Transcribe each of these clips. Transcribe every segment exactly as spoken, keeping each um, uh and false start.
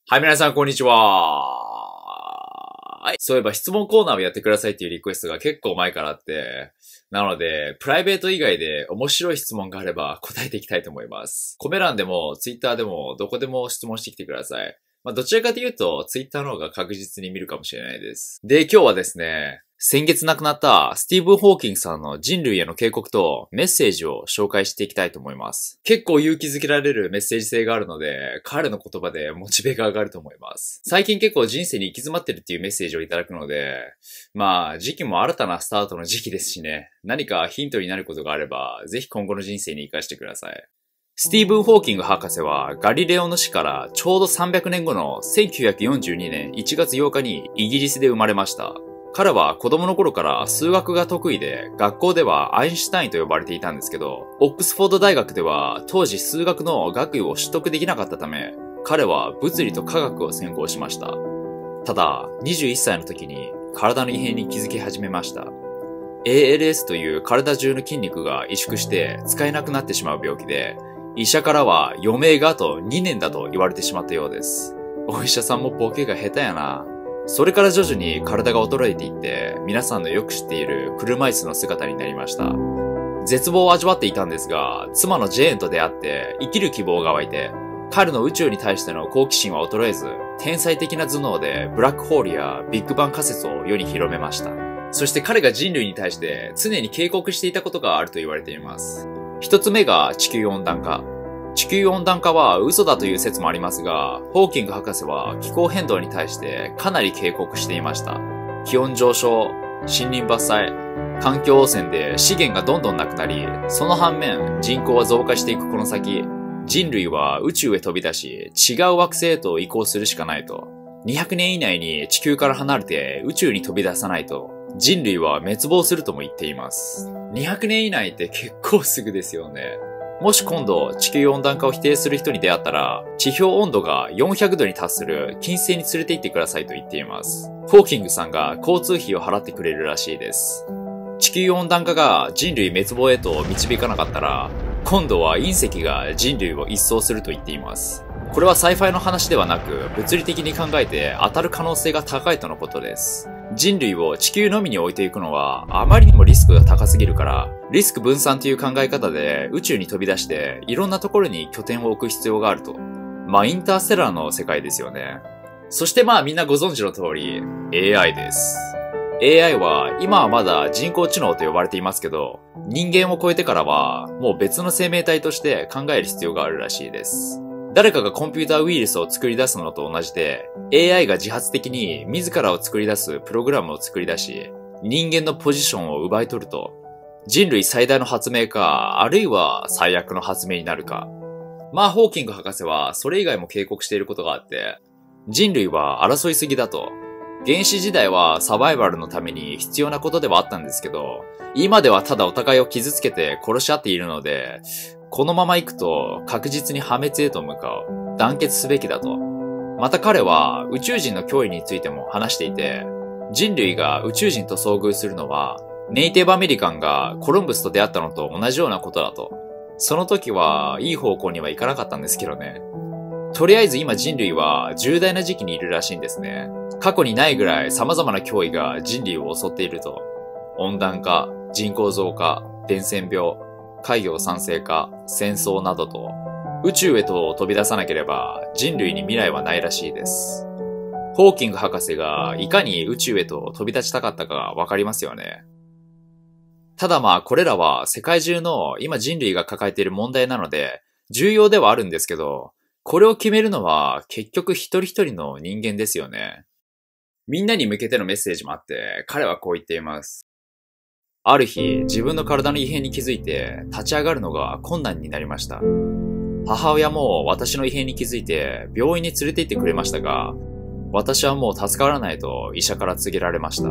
はい、皆さん、こんにちは。はい。そういえば質問コーナーをやってくださいっていうリクエストが結構前からあって、なので、プライベート以外で面白い質問があれば答えていきたいと思います。コメ欄でも、ツイッターでも、どこでも質問してきてください。まあ、どちらかというと、ツイッターの方が確実に見るかもしれないです。で、今日はですね、先月亡くなったスティーブン・ホーキングさんの人類への警告とメッセージを紹介していきたいと思います。結構勇気づけられるメッセージ性があるので、彼の言葉でモチベが上がると思います。最近結構人生に行き詰まってるっていうメッセージをいただくので、まあ時期も新たなスタートの時期ですしね、何かヒントになることがあれば、ぜひ今後の人生に活かしてください。スティーブン・ホーキング博士はガリレオの死からちょうどさんびゃくねんごのせんきゅうひゃくよんじゅうにねんいちがつようかにイギリスで生まれました。彼は子供の頃から数学が得意で、学校ではアインシュタインと呼ばれていたんですけど、オックスフォード大学では当時数学の学位を取得できなかったため、彼は物理と科学を専攻しました。ただ、にじゅういっさいの時に体の異変に気づき始めました。エーエルエス という体中の筋肉が萎縮して使えなくなってしまう病気で、医者からは余命があとにねんだと言われてしまったようです。お医者さんもボケが下手やな。それから徐々に体が衰えていって、皆さんのよく知っている車椅子の姿になりました。絶望を味わっていたんですが、妻のジェーンと出会って生きる希望が湧いて、彼の宇宙に対しての好奇心は衰えず、天才的な頭脳でブラックホールやビッグバン仮説を世に広めました。そして彼が人類に対して常に警告していたことがあると言われています。一つ目が地球温暖化。地球温暖化は嘘だという説もありますが、ホーキング博士は気候変動に対してかなり警告していました。気温上昇、森林伐採、環境汚染で資源がどんどんなくなり、その反面人口は増加していくこの先、人類は宇宙へ飛び出し、違う惑星へと移行するしかないと。にひゃくねん以内に地球から離れて宇宙に飛び出さないと、人類は滅亡するとも言っています。にひゃくねん以内って結構すぐですよね。もし今度地球温暖化を否定する人に出会ったら、地表温度がよんひゃくどに達する金星に連れて行ってくださいと言っています。ホーキングさんが交通費を払ってくれるらしいです。地球温暖化が人類滅亡へと導かなかったら、今度は隕石が人類を一掃すると言っています。これはサイファイの話ではなく、物理的に考えて当たる可能性が高いとのことです。人類を地球のみに置いていくのはあまりにもリスクが高すぎるから、リスク分散という考え方で宇宙に飛び出していろんなところに拠点を置く必要があると。まあインターステラーの世界ですよね。そしてまあみんなご存知の通り エーアイ です。エーアイ は今はまだ人工知能と呼ばれていますけど、人間を超えてからはもう別の生命体として考える必要があるらしいです。誰かがコンピューターウイルスを作り出すのと同じで、エーアイ が自発的に自らを作り出すプログラムを作り出し、人間のポジションを奪い取ると、人類最大の発明か、あるいは最悪の発明になるか。まあ、ホーキング博士はそれ以外も警告していることがあって、人類は争いすぎだと。原始時代はサバイバルのために必要なことではあったんですけど、今ではただお互いを傷つけて殺し合っているので、このまま行くと確実に破滅へと向かう。団結すべきだと。また彼は宇宙人の脅威についても話していて、人類が宇宙人と遭遇するのは、ネイティブアメリカンがコロンブスと出会ったのと同じようなことだと。その時はいい方向にはいかなかったんですけどね。とりあえず今人類は重大な時期にいるらしいんですね。過去にないぐらい様々な脅威が人類を襲っていると。温暖化、人口増加、伝染病、海洋酸性化、戦争などと、宇宙へと飛び出さなければ人類に未来はないらしいです。ホーキング博士がいかに宇宙へと飛び立ちたかったかわかりますよね。ただまあこれらは世界中の今人類が抱えている問題なので重要ではあるんですけど、これを決めるのは結局一人一人の人間ですよね。みんなに向けてのメッセージもあって彼はこう言っています。ある日、自分の体の異変に気づいて立ち上がるのが困難になりました。母親も私の異変に気づいて病院に連れて行ってくれましたが、私はもう助からないと医者から告げられました。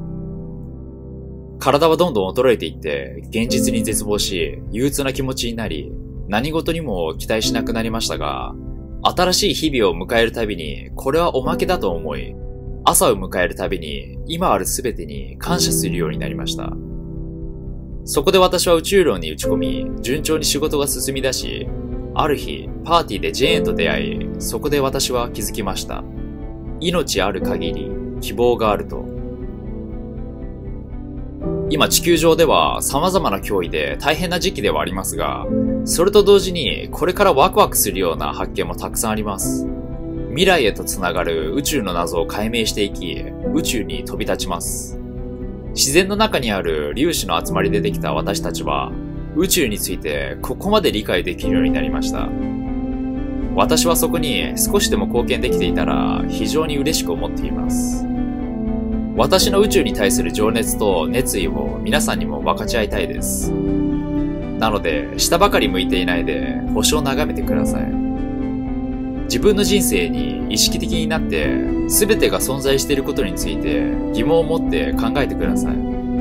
体はどんどん衰えていって現実に絶望し、憂鬱な気持ちになり、何事にも期待しなくなりましたが、新しい日々を迎えるたびにこれはおまけだと思い、朝を迎えるたびに今あるすべてに感謝するようになりました。そこで私は宇宙論に打ち込み、順調に仕事が進み出し、 ある日、パーティーでジェーンと出会い、そこで私は気づきました。命ある限り、希望があると。今地球上では様々な脅威で大変な時期ではありますが、それと同時にこれからワクワクするような発見もたくさんあります。未来へとつながる宇宙の謎を解明していき、宇宙に飛び立ちます。自然の中にある粒子の集まりでできた私たちは、宇宙についてここまで理解できるようになりました。私はそこに少しでも貢献できていたら非常に嬉しく思っています。私の宇宙に対する情熱と熱意を皆さんにも分かち合いたいです。なので、下ばかり向いていないで星を眺めてください。自分の人生に意識的になって、全てが存在していることについて疑問を持って考えてください。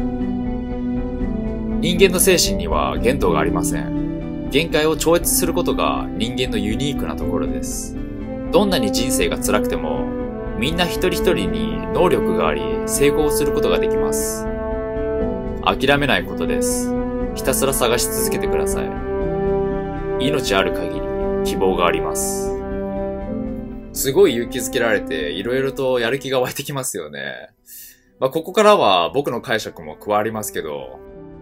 人間の精神には限度がありません。限界を超越することが人間のユニークなところです。どんなに人生が辛くても、みんな一人一人に能力があり、成功することができます。諦めないことです。ひたすら探し続けてください。命ある限り、希望があります。すごい勇気づけられて、いろいろとやる気が湧いてきますよね。まあ、ここからは僕の解釈も加わりますけど、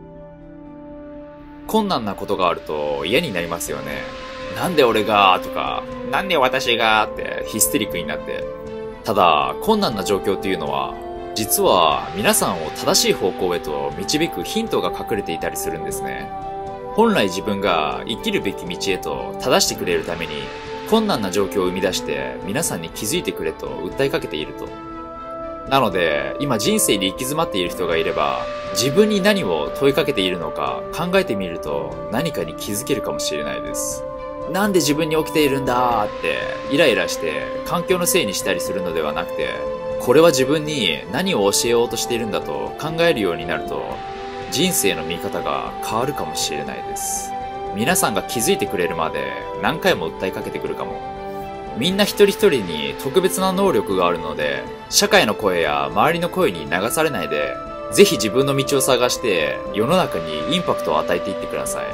困難なことがあると嫌になりますよね。なんで俺がとか、なんで私がってヒステリックになって。ただ、困難な状況というのは、実は皆さんを正しい方向へと導くヒントが隠れていたりするんですね。本来自分が生きるべき道へと正してくれるために、困難な状況を生み出して皆さんに気づいてくれと訴えかけていると。なので、今人生で行き詰まっている人がいれば、自分に何を問いかけているのか考えてみると何かに気づけるかもしれないです。なんで自分に起きているんだーってイライラして環境のせいにしたりするのではなくて、これは自分に何を教えようとしているんだと考えるようになると、人生の見方が変わるかもしれないです。皆さんが気づいてくれるまで何回も訴えかけてくるかも。みんな一人一人に特別な能力があるので、社会の声や周りの声に流されないで、ぜひ自分の道を探して世の中にインパクトを与えていってください。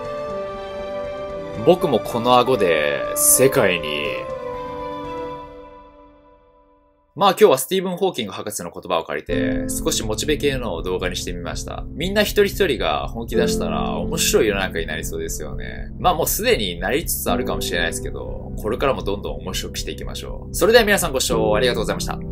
僕もこの顎で世界に。まあ今日はスティーブン・ホーキング博士の言葉を借りて少しモチベ系の動画にしてみました。みんな一人一人が本気出したら面白い世の中になりそうですよね。まあもうすでになりつつあるかもしれないですけど、これからもどんどん面白くしていきましょう。それでは皆さんご視聴ありがとうございました。